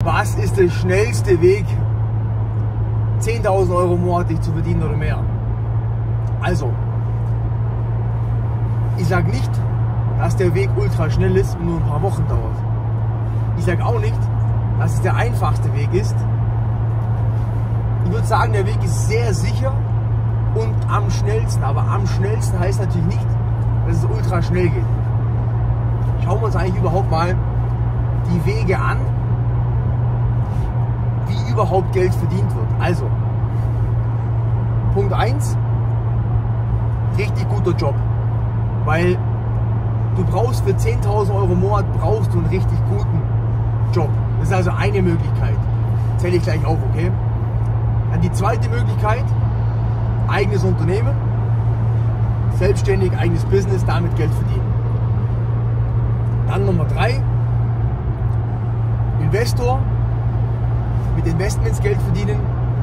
Was ist der schnellste Weg, 10.000 Euro monatlich zu verdienen oder mehr? Also, ich sage nicht, dass der Weg ultra schnell ist und nur ein paar Wochen dauert. Ich sage auch nicht, dass es der einfachste Weg ist. Ich würde sagen, der Weg ist sehr sicher und am schnellsten. Aber am schnellsten heißt natürlich nicht, dass es ultra schnell geht. Schauen wir uns eigentlich überhaupt mal die Wege an, wie überhaupt Geld verdient wird. Also, Punkt 1, richtig guter Job. Weil du brauchst für 10.000 Euro im Monat brauchst du einen richtig guten Job. Das ist also eine Möglichkeit. Zähle ich gleich auf, okay? Dann die zweite Möglichkeit, eigenes Unternehmen, selbstständig, eigenes Business, damit Geld verdienen. Dann Nummer 3, Investor, mit Investments Geld verdienen.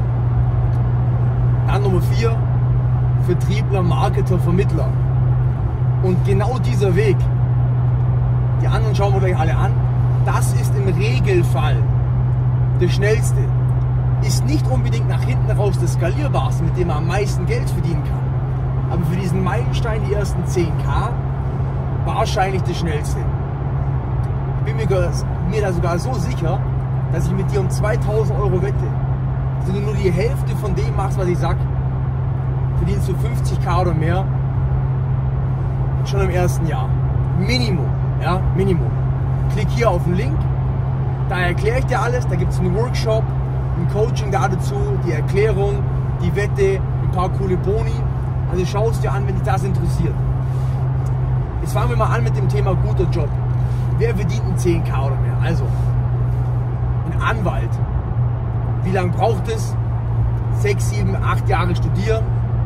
Dann Nummer 4, Vertriebler, Marketer, Vermittler. Und genau dieser Weg, die anderen schauen wir gleich alle an, das ist im Regelfall der schnellste. Ist nicht unbedingt nach hinten raus das skalierbarste, mit dem man am meisten Geld verdienen kann. Aber für diesen Meilenstein, die ersten 10.000, wahrscheinlich das schnellste. Ich bin mir da sogar so sicher, dass ich mit dir um 2.000 Euro wette. Wenn du nur die Hälfte von dem machst, was ich sag, verdienst du 50.000 oder mehr schon im ersten Jahr. Minimum. Ja, Minimum. Klick hier auf den Link, da erkläre ich dir alles, da gibt es einen Workshop, ein Coaching da dazu, die Erklärung, die Wette, ein paar coole Boni. Also schau es dir an, wenn dich das interessiert. Jetzt fangen wir mal an mit dem Thema guter Job. Wer verdient einen 10.000 oder mehr? Also, ein Anwalt. Wie lange braucht es? 6, 7, 8 Jahre studieren.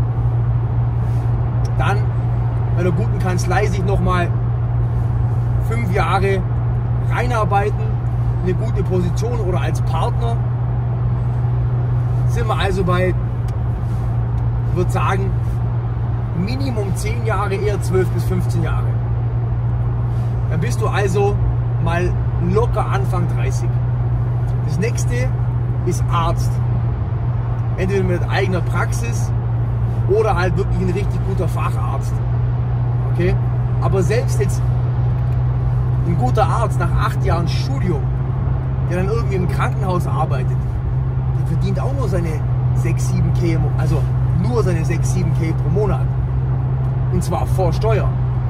Dann bei der guten Kanzlei sich nochmal 5 Jahre reinarbeiten, eine gute Position oder als Partner. Sind wir also bei, ich würde sagen, Minimum 10 Jahre, eher 12 bis 15 Jahre. Dann bist du also mal locker Anfang 30. Das nächste ist Arzt. Entweder mit eigener Praxis oder halt wirklich ein richtig guter Facharzt. Okay? Aber selbst jetzt ein guter Arzt nach 8 Jahren Studium, der dann irgendwie im Krankenhaus arbeitet, der verdient auch nur seine 6, 7K, also nur seine 6, 7K pro Monat. Und zwar vor Steuer.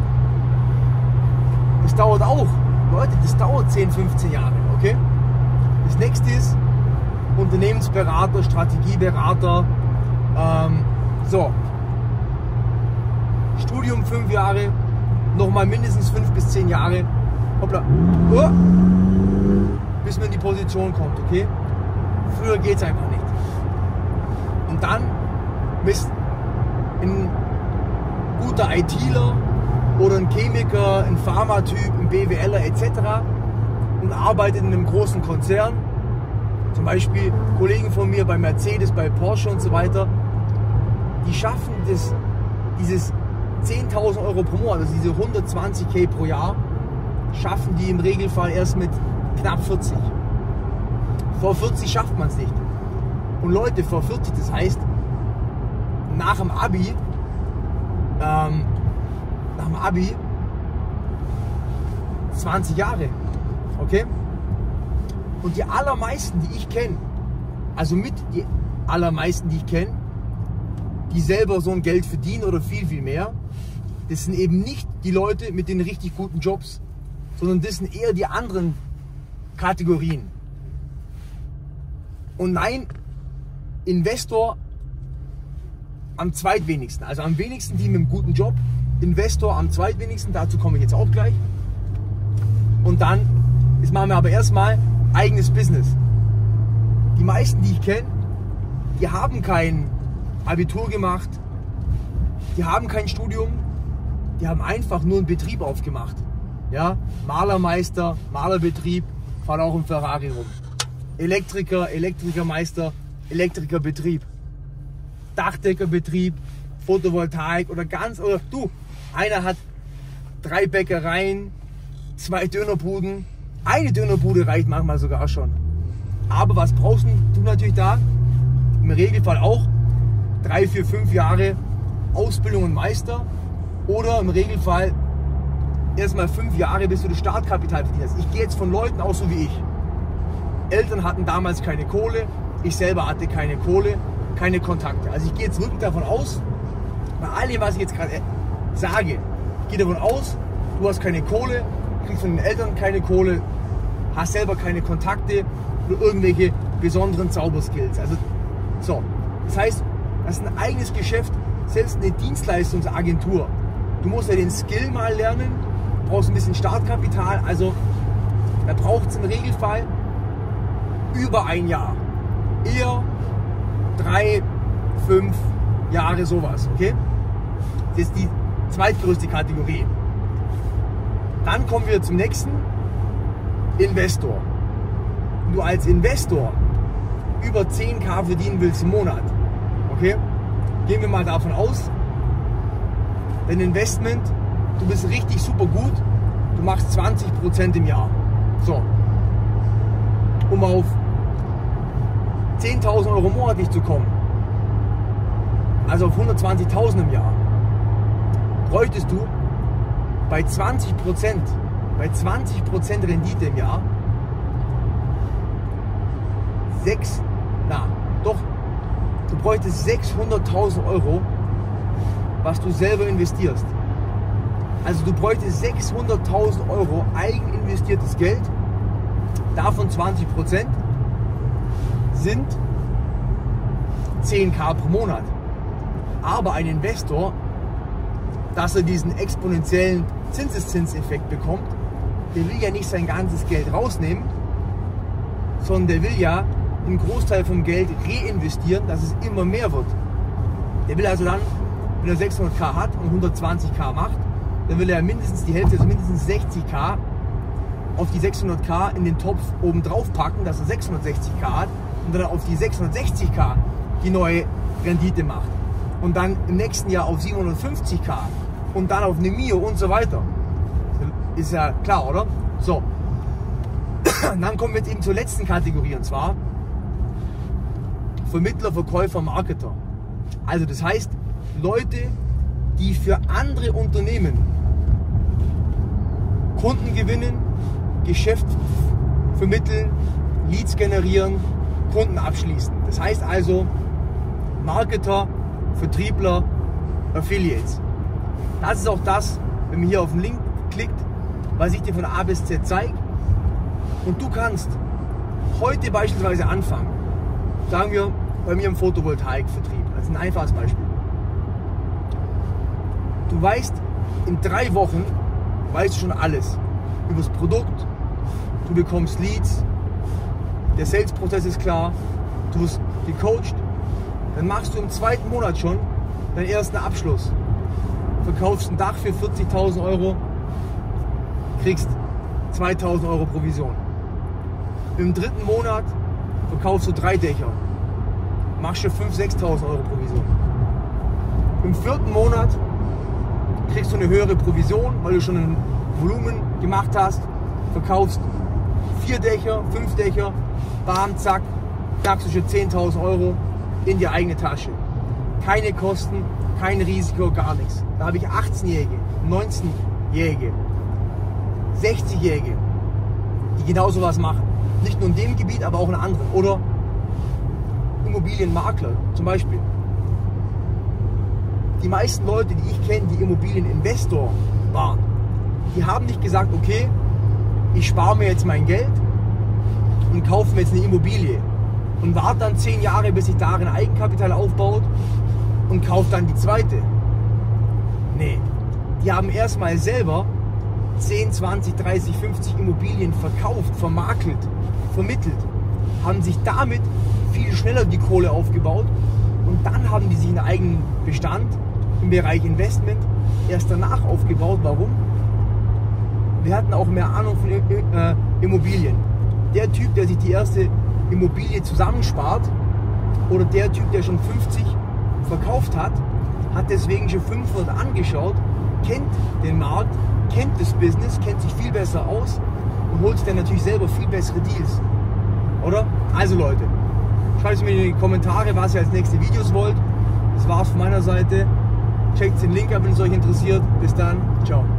Das dauert auch, Leute, das dauert 10, 15 Jahre, okay? Das nächste ist Unternehmensberater, Strategieberater, Studium 5 Jahre, nochmal mindestens 5 bis 10 Jahre, hoppla, bis man in die Position kommt, okay? Früher geht es einfach nicht. Und dann bist ein guter ITler oder ein Chemiker, ein Pharmatyp, ein BWLer etc. und arbeitet in einem großen Konzern. Zum Beispiel Kollegen von mir bei Mercedes, bei Porsche und so weiter. Die schaffen dieses 10.000 Euro pro Monat, also diese 120k pro Jahr, schaffen die im Regelfall erst mit knapp 40. Vor 40 schafft man es nicht. Und Leute, vor 40, das heißt, nach dem Abi 20 Jahre, okay? Und die allermeisten, die ich kenne, also mit die allermeisten, die ich kenne, die selber so ein Geld verdienen oder viel, viel mehr, das sind eben nicht die Leute mit den richtig guten Jobs, sondern das sind eher die anderen Kategorien. Und nein, Investor am zweitwenigsten, also am wenigsten die mit einem guten Job, Investor am zweitwenigsten, dazu komme ich jetzt auch gleich. Und dann, jetzt machen wir aber erstmal eigenes Business. Die meisten, die ich kenne, die haben kein Abitur gemacht, die haben kein Studium, die haben einfach nur einen Betrieb aufgemacht. Ja, Malermeister, Malerbetrieb, fahren auch im Ferrari rum. Elektriker, Elektrikermeister, Elektrikerbetrieb. Dachdeckerbetrieb, Photovoltaik oder einer hat 3 Bäckereien, 2 Dönerbuden, eine Dönerbude reicht manchmal sogar schon. Aber was brauchst du natürlich da? Im Regelfall auch 3, 4, 5 Jahre Ausbildung und Meister oder im Regelfall erstmal 5 Jahre, bis du das Startkapital verdienst. Ich gehe jetzt von Leuten aus, so wie ich. Eltern hatten damals keine Kohle, ich selber hatte keine Kohle, keine Kontakte. Also ich gehe jetzt wirklich davon aus, bei allem, was ich jetzt gerade sage, ich gehe davon aus, du hast keine Kohle, kriegst von den Eltern keine Kohle, hast selber keine Kontakte oder irgendwelche besonderen Zauberskills. Also so, das heißt, das ist ein eigenes Geschäft, selbst eine Dienstleistungsagentur. Du musst ja den Skill mal lernen, brauchst ein bisschen Startkapital, also da braucht es im Regelfall über ein Jahr. Eher 3, 5 Jahre sowas, okay? Das ist die zweitgrößte Kategorie. Dann kommen wir zum nächsten, Investor. Wenn du als Investor über 10.000 verdienen willst im Monat, okay? Gehen wir mal davon aus, dein Investment, du bist richtig super gut, du machst 20% im Jahr. So, um auf 10.000 Euro monatlich zu kommen, also auf 120.000 im Jahr, bräuchtest du bei 20% Rendite im Jahr du bräuchtest 600.000 Euro, was du selber investierst. Also du bräuchtest 600.000 Euro eigeninvestiertes Geld, davon 20% sind 10.000 pro Monat. Aber ein Investor, dass er diesen exponentiellen Zinseszinseffekt bekommt, der will ja nicht sein ganzes Geld rausnehmen, sondern der will ja einen Großteil vom Geld reinvestieren, dass es immer mehr wird. Der will also dann, wenn er 600.000 hat und 120.000 macht, dann will er mindestens die Hälfte, also mindestens 60.000 auf die 600.000 in den Topf oben drauf packen, dass er 660.000 hat und dann auf die 660.000 die neue Rendite macht. Und dann im nächsten Jahr auf 750.000 und dann auf eine Mio und so weiter. Ist ja klar, oder? So. Dann kommen wir jetzt eben zur letzten Kategorie, und zwar Vermittler, Verkäufer, Marketer. Also das heißt, Leute, die für andere Unternehmen Kunden gewinnen, Geschäft vermitteln, Leads generieren, Kunden abschließen. Das heißt also Marketer, Vertriebler, Affiliates. Das ist auch das, wenn man hier auf den Link klickt, was ich dir von A bis Z zeige. Und du kannst heute beispielsweise anfangen, sagen wir bei mir im Photovoltaikvertrieb, das ist ein einfaches Beispiel. Du weißt, in 3 Wochen weißt du schon alles über das Produkt, du bekommst Leads, der Sales-Prozess ist klar, du wirst gecoacht, dann machst du im 2. Monat schon deinen ersten Abschluss, verkaufst ein Dach für 40.000 Euro, kriegst 2.000 Euro Provision. Im 3. Monat verkaufst du 3 Dächer, machst du 5.000, 6.000 Euro Provision. Im 4. Monat kriegst du eine höhere Provision, weil du schon ein Volumen gemacht hast, verkaufst 4 Dächer, 5 Dächer, bam, zack, knackst du schon 10.000 Euro in die eigene Tasche. Keine Kosten, kein Risiko, gar nichts. Da habe ich 18-Jährige, 19-Jährige, 60-Jährige, die genau sowas machen. Nicht nur in dem Gebiet, aber auch in anderen. Oder Immobilienmakler zum Beispiel. Die meisten Leute, die ich kenne, die Immobilieninvestor waren, die haben nicht gesagt, okay, ich spare mir jetzt mein Geld und kaufe mir jetzt eine Immobilie und warte dann 10 Jahre, bis sich darin Eigenkapital aufbaut und kaufe dann die zweite. Nee, die haben erstmal selber 10, 20, 30, 50 Immobilien verkauft, vermakelt, vermittelt, haben sich damit viel schneller die Kohle aufgebaut und dann haben die sich einen eigenen Bestand im Bereich Investment erst danach aufgebaut. Warum? Wir hatten auch mehr Ahnung von Immobilien. Der Typ, der sich die erste Immobilie zusammenspart oder der Typ, der schon 50 verkauft hat, hat deswegen schon 500 angeschaut, kennt den Markt, kennt das Business, kennt sich viel besser aus und holt sich dann natürlich selber viel bessere Deals. Oder? Also Leute, schreibt mir in die Kommentare, was ihr als nächste Videos wollt. Das war's von meiner Seite. Checkt den Link ab, wenn es euch interessiert. Bis dann. Ciao.